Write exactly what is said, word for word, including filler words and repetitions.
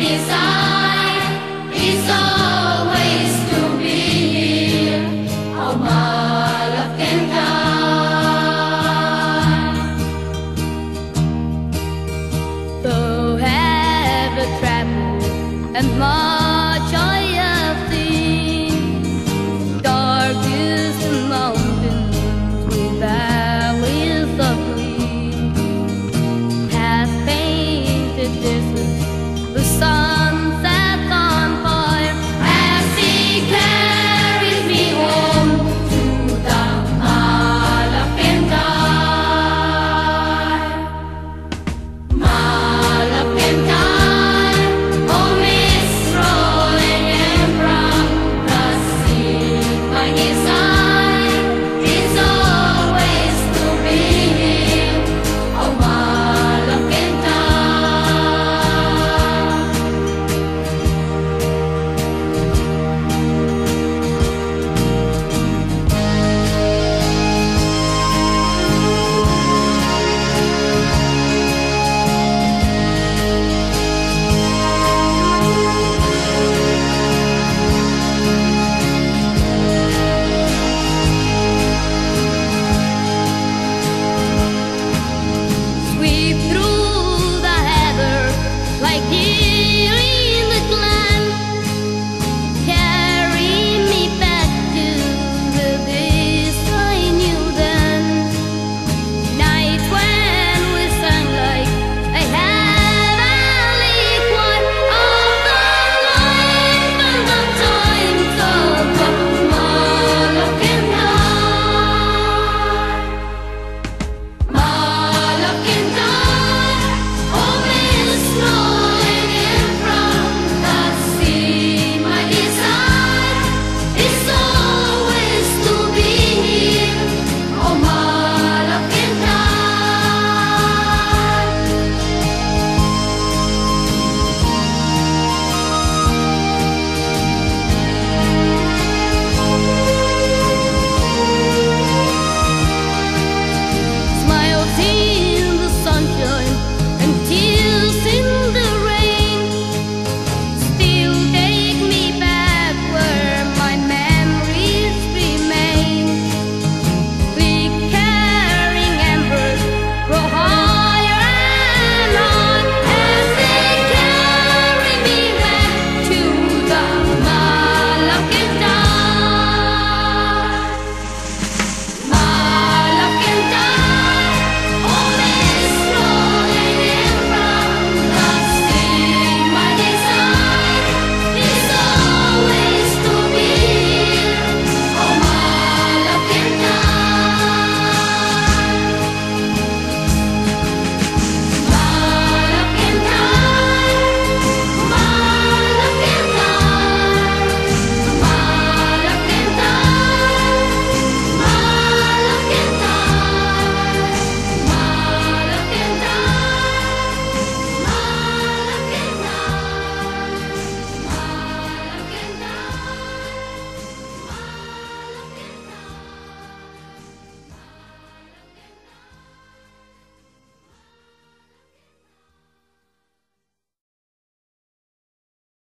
beside is always to be here. Oh, Mull of Kentyre. So have a travel and much I have seen. Dark is the mountains with valleys of green. Has painted deserts, the sun sets on fire As he carries me home to the Mull of Kentyre. Mull of Kentyre, home is rolling and brown. The sea by his side is always to be here. Oh, Mull of Kentyre. Sweep through the heather like deer